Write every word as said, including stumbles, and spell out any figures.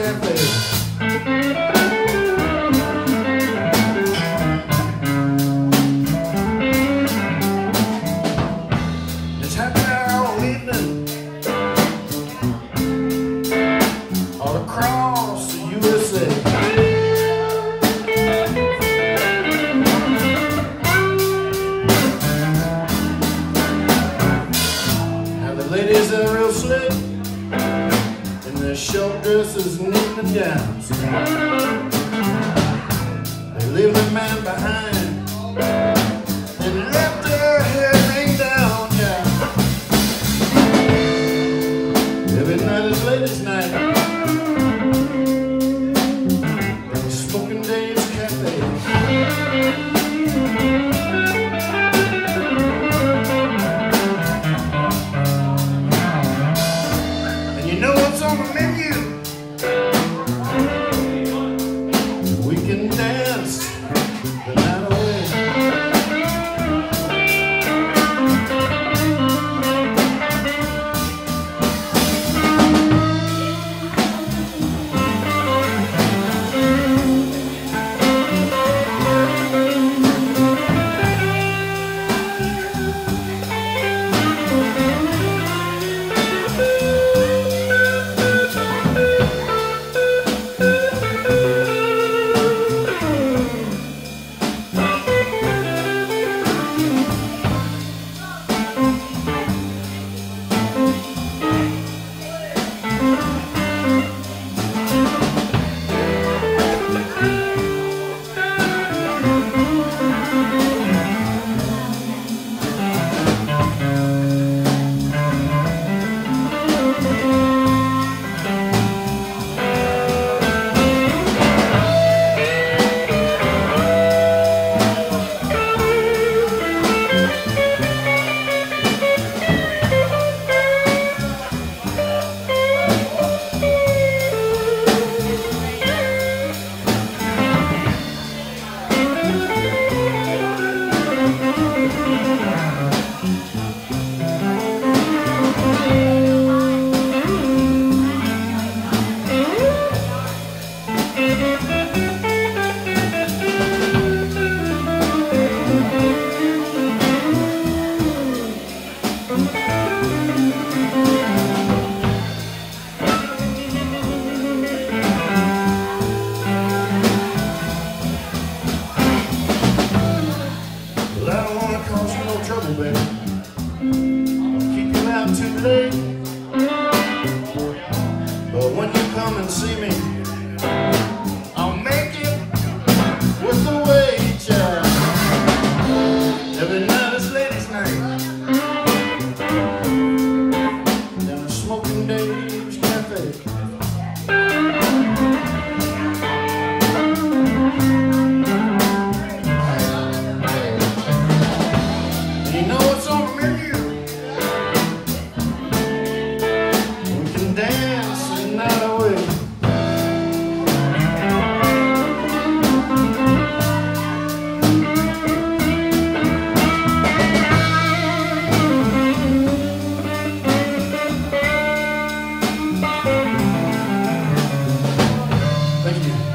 Cafe. It's happy hour all evening, all across the U S A. Now the ladies are real slick in their short dresses and evening gowns. They leave the man behind and left their hair hang down, yeah. Every night is ladies' night in Smoking Dave's Cafe. And you know what's on the menu? We can dance the night away. Well, I don't want to cause you no trouble, baby. I'll keep you out too late. But when you come and see me, I'll make it with the way, child. Every night is ladies' night down at Smoking Dave's Cafe. And you know what's on the menu? We can dance the night away. Thank you.